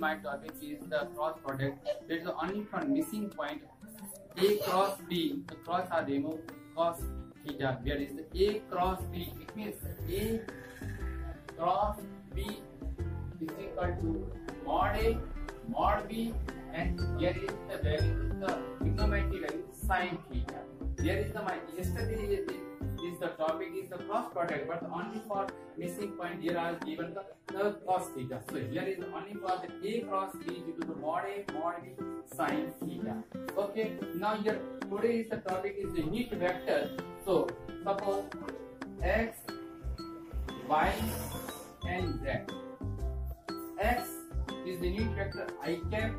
my topic is the cross product. There is only one missing point. A cross B, the cross are removed, cos theta. Where is the A cross B? It means A cross B is equal to mod A, mod B, and here is the value, the trigonometry value sin theta. Here is the yesterday is the topic is the cross product, but only for missing point here are given the cos theta. So here is only for the A cross B is equal to mod A, mod B, sin theta. Okay, now here today is the topic is the unit vector. So suppose x, y, and z. X is the unit vector I cap,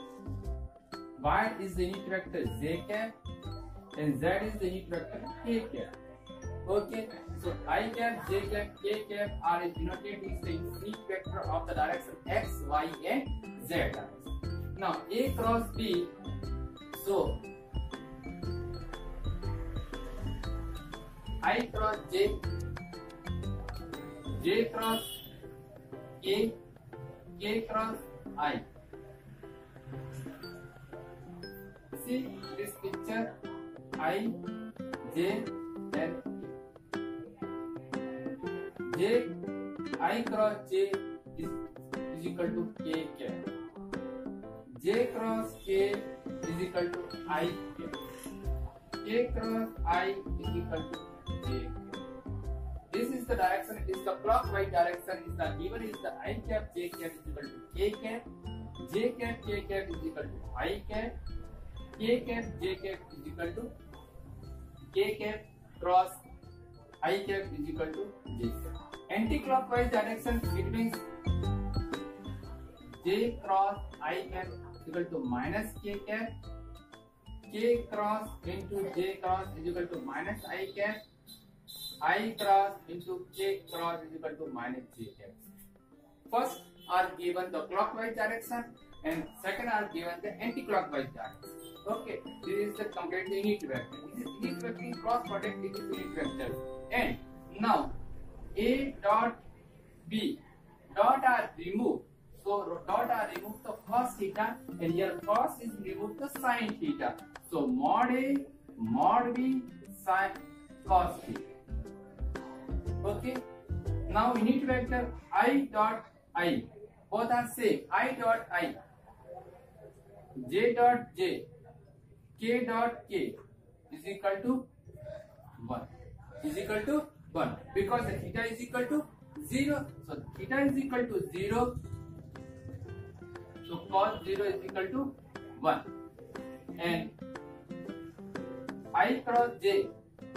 y is the unit vector j cap, and z is the unit vector k cap. Okay, so I cap, j cap, k cap are denoted is the unit vector of the direction x, y, and z direction. Now A cross B, so I cross j, j cross k, k cross I. See this picture, I, j, and j, I cross j is equal to k cap. J cross k is equal to I cap. K cross I is equal to j cap. This is the direction. It is the clockwise direction. Is the given is the I cap, j cap is equal to k cap. J cap, k cap is equal to I cap. K cap, j cap is equal to k cap cross I cap is equal to j cap. Anti-clockwise direction, it means j cross I cap is equal to minus k cap. K cross into j cross is equal to minus I cap. I cross into k cross is equal to minus j cap. First are given the clockwise direction and second are given the anti-clockwise direction. Okay, this is the complete unit vector. This is unit vector cross product is unit vector. And now A dot B dot are removed. So dot are removed the cos theta, and here cos is removed the sin theta. So mod A, mod B, sin cos theta. Okay. Now unit vector I dot I. Both are same. I dot I. J dot J. K dot K is equal to 1. Is equal to 1 because the theta is equal to 0. So theta is equal to 0. So cos 0 is equal to 1. And I cross J,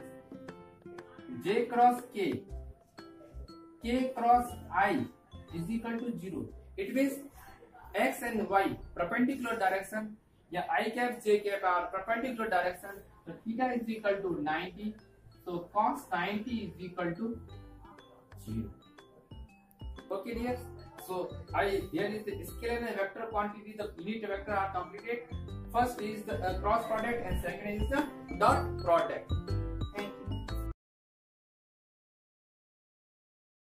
J cross K, K cross I is equal to 0. It means x and y perpendicular direction. Yeah, I cap, j cap are perpendicular direction. So theta is equal to 90. So cos 90 is equal to 0. Okay, dear. So here is the scalar and vector quantity. The unit vector are completed. First is the cross product and second is the dot product.